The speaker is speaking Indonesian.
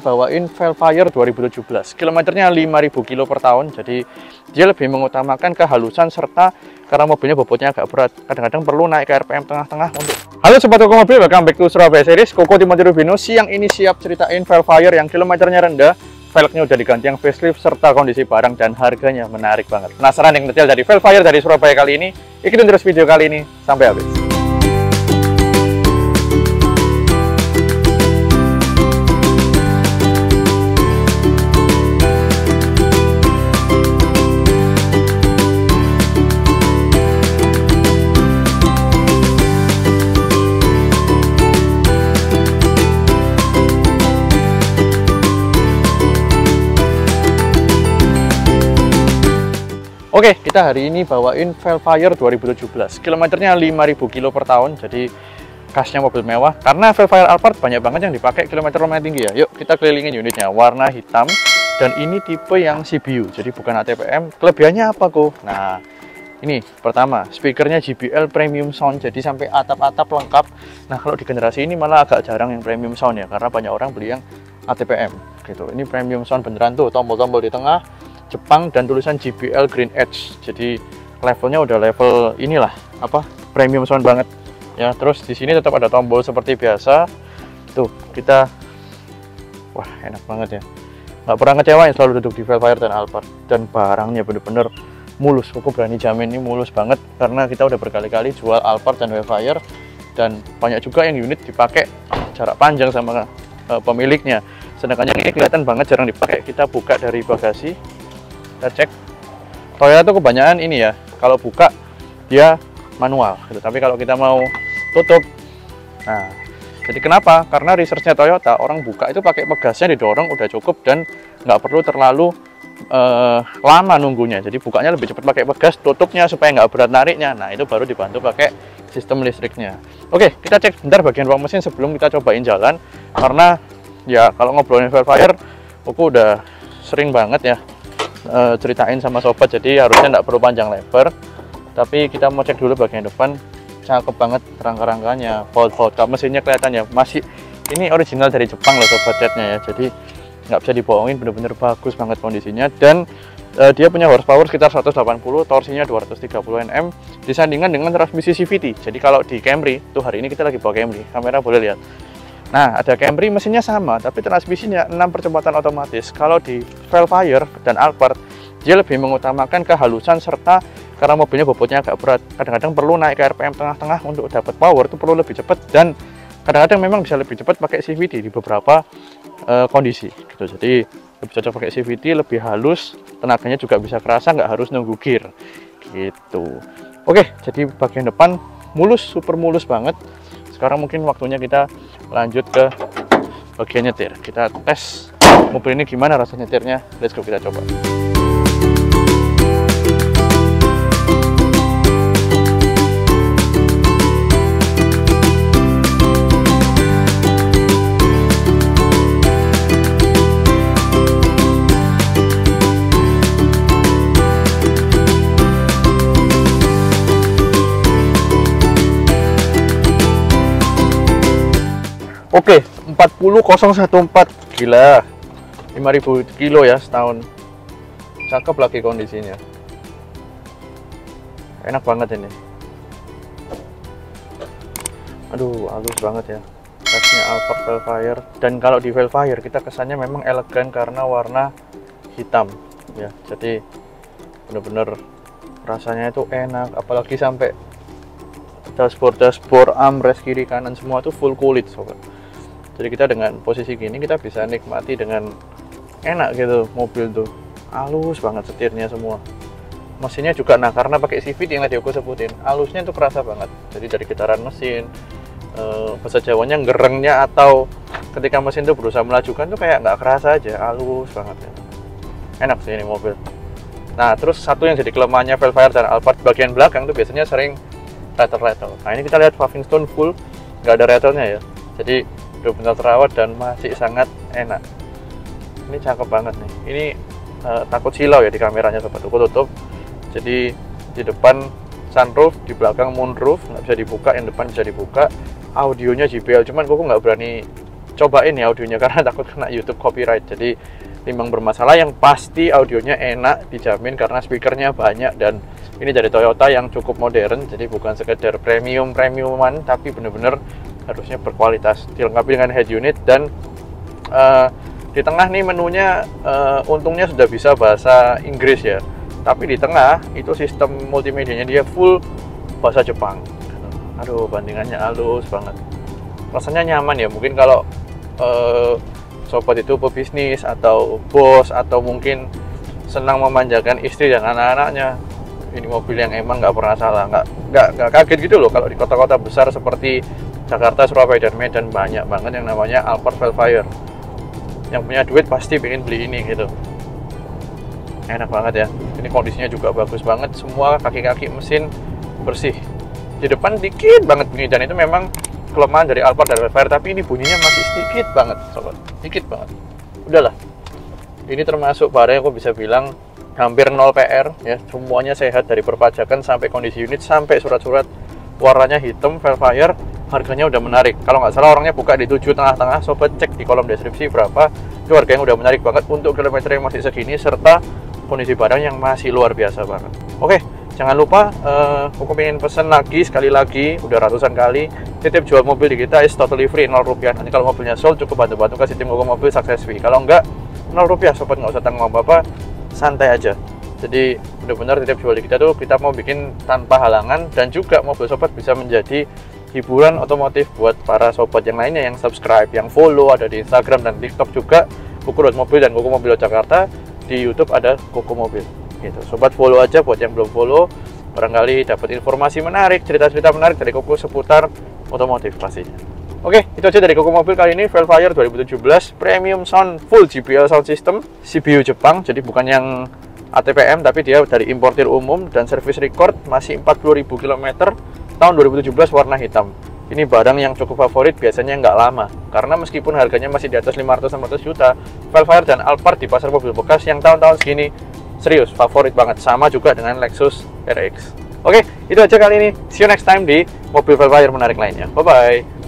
bawain Velfire 2017. Kilometernya 5.000 kilo per tahun, jadi dia lebih mengutamakan kehalusan serta karena mobilnya bobotnya agak berat, kadang-kadang perlu naik ke RPM tengah-tengah untuk. Halo Sobat Koko Mobil, welcome back to Surabaya Series. Koko Timothy Rubino siang ini siap ceritain Velfire yang kilometernya rendah, velgnya udah diganti yang facelift, serta kondisi barang dan harganya menarik banget. Penasaran yang detail dari Velfire dari Surabaya kali ini? Ikutin terus video kali ini sampai habis. Oke, kita hari ini bawain Velfire 2017. Kilometernya 5.000 kilo per tahun, jadi khasnya mobil mewah. Karena Velfire Alphard banyak banget yang dipakai kilometer lumayan tinggi ya. Yuk, kita kelilingin unitnya. Warna hitam, dan ini tipe yang CBU, jadi bukan ATPM. Kelebihannya apa kok? Nah, ini pertama, speakernya JBL Premium Sound, jadi sampai atap-atap lengkap. Nah, kalau di generasi ini malah agak jarang yang Premium Sound ya, karena banyak orang beli yang ATPM gitu. Ini Premium Sound beneran tuh, tombol-tombol di tengah Jepang dan tulisan JBL Green Edge, jadi levelnya udah level inilah apa premium sound banget ya. Terus di sini tetap ada tombol seperti biasa tuh. Kita wah enak banget ya, nggak pernah ngecewain, selalu duduk di Velfire dan Alphard, dan barangnya bener-bener mulus. Aku berani jamin ini mulus banget karena kita udah berkali-kali jual Alphard dan Velfire, dan banyak juga yang unit dipakai jarak panjang sama pemiliknya, sedangkan yang ini kelihatan banget jarang dipakai. Kita buka dari bagasi, kita cek. Toyota tuh kebanyakan ini ya, kalau buka dia manual gitu, tapi kalau kita mau tutup, nah jadi kenapa? Karena researchnya Toyota, orang buka itu pakai pegasnya didorong udah cukup dan nggak perlu terlalu lama nunggunya. Jadi bukanya lebih cepat pakai pegas, tutupnya supaya nggak berat nariknya. Nah itu baru dibantu pakai sistem listriknya. Oke, kita cek bentar bagian ruang mesin sebelum kita cobain jalan, karena ya kalau ngobrolin Velfire aku udah sering banget ya ceritain sama sobat, jadi harusnya nggak perlu panjang lebar. Tapi kita mau cek dulu bagian depan, cakep banget rangka-rangkanya, volt kap mesinnya kelihatannya masih ini original dari Jepang loh sobat, catnya ya, jadi nggak bisa dibohongin, bener-bener bagus banget kondisinya. Dan dia punya horsepower sekitar 180, torsinya 230 Nm, disandingkan dengan transmisi CVT. Jadi kalau di Camry tuh, hari ini kita lagi bawa Camry, kamera boleh lihat. Nah, ada Camry mesinnya sama, tapi transmisinya 6 percepatan otomatis. Kalau di Velfire dan Alphard, dia lebih mengutamakan kehalusan serta karena mobilnya bobotnya agak berat, kadang-kadang perlu naik ke RPM tengah-tengah untuk dapat power, itu perlu lebih cepat, dan kadang-kadang memang bisa lebih cepat pakai CVT di beberapa kondisi gitu. Jadi lebih cocok pakai CVT, lebih halus, tenaganya juga bisa kerasa, nggak harus nunggu gear gitu. Oke, jadi bagian depan mulus, super mulus banget. Sekarang mungkin waktunya kita lanjut ke bagian nyetir. Kita tes mobil ini gimana rasa nyetirnya. Let's go, kita coba. Oke, 40014, gila, 5.000 kilo ya setahun, cakep lagi kondisinya, enak banget ini. Aduh, halus banget ya, khasnya Alphard Velfire. Dan kalau di Velfire kita kesannya memang elegan karena warna hitam ya, jadi bener-bener rasanya itu enak, apalagi sampai dashboard, armrest kiri kanan semua tuh full kulit sobat. Jadi kita dengan posisi gini kita bisa nikmati dengan enak gitu mobil tuh, halus banget setirnya semua. Mesinnya juga, nah karena pakai CVT yang tadi aku sebutin, halusnya itu kerasa banget. Jadi dari getaran mesin, bahasa Jawanya gerengnya, atau ketika mesin tuh berusaha melajukan tuh kayak nggak kerasa aja, halus banget ya. Enak sih ini mobil. Nah terus satu yang jadi kelemahannya Velfire dan Alphard, bagian belakang tuh biasanya sering rattle. Nah ini kita lihat paving stone full, nggak ada rattle-nya ya. Jadi benar-benar terawat dan masih sangat enak. Ini cakep banget nih. Ini takut silau ya di kameranya sobat. Aku tutup. Jadi di depan sunroof, di belakang moonroof, nggak bisa dibuka, yang depan bisa dibuka. Audionya JBL, cuman aku nggak berani cobain ya audionya karena takut kena YouTube copyright. Jadi timbang bermasalah, yang pasti audionya enak, dijamin karena speakernya banyak, dan ini dari Toyota yang cukup modern, jadi bukan sekedar premiuman, tapi bener-bener harusnya berkualitas. Dilengkapi dengan head unit, dan di tengah nih menunya untungnya sudah bisa bahasa Inggris ya, tapi di tengah itu sistem multimedianya dia full bahasa Jepang. Aduh, bandingannya halus banget, rasanya nyaman ya. Mungkin kalau sobat itu pebisnis atau bos, atau mungkin senang memanjakan istri dan anak-anaknya, ini mobil yang emang nggak pernah salah. Nggak kaget gitu loh kalau di kota-kota besar seperti Jakarta, Surabaya, dan Medan banyak banget yang namanya Alphard Vellfire. Yang punya duit pasti pengen beli ini gitu. Enak banget ya. Ini kondisinya juga bagus banget, semua kaki-kaki mesin bersih. Di depan dikit banget bunyi, dan itu memang kelemahan dari Alphard dan Vellfire, tapi ini bunyinya masih sedikit banget sobat, dikit banget. Udahlah, ini termasuk barang yang aku bisa bilang hampir 0 PR ya, semuanya sehat dari perpajakan sampai kondisi unit sampai surat-surat. Warnanya hitam Vellfire, harganya udah menarik. Kalau nggak salah orangnya buka di 7 tengah-tengah, sobat cek di kolom deskripsi berapa. Itu harga yang udah menarik banget untuk kilometer yang masih segini, serta kondisi barang yang masih luar biasa banget. Oke, jangan lupa aku pengen pesen lagi, sekali lagi, udah ratusan kali, titip jual mobil di kita is totally free, 0 rupiah. Nanti kalau mobilnya sold, cukup bantu-bantu kasih tim Koko Mobil success fee. Kalau enggak, 0 rupiah sobat, nggak usah tanggung apa-apa, santai aja. Jadi benar-benar titip jual di kita tuh kita mau bikin tanpa halangan, dan juga mobil sobat bisa menjadi hiburan otomotif buat para sobat yang lainnya yang subscribe, yang follow, ada di Instagram dan TikTok juga Koko.mobil dan Koko Mobil Jakarta. Di YouTube ada Koko Mobil gitu. Sobat follow aja buat yang belum follow, barangkali dapat informasi menarik, cerita-cerita menarik dari Koko seputar otomotif pastinya. Oke, itu aja dari Koko Mobil kali ini. Vellfire 2017 Premium Sound Full JBL Sound System, CBU Jepang, jadi bukan yang ATPM, tapi dia dari importir umum, dan service record masih 40.000 km, tahun 2017, warna hitam. Ini barang yang cukup favorit, biasanya nggak lama, karena meskipun harganya masih di atas 500-600 juta, Vellfire dan Alphard di pasar mobil bekas yang tahun-tahun segini serius favorit banget. Sama juga dengan Lexus RX. Oke, itu aja kali ini. See you next time di mobil Vellfire menarik lainnya. Bye bye.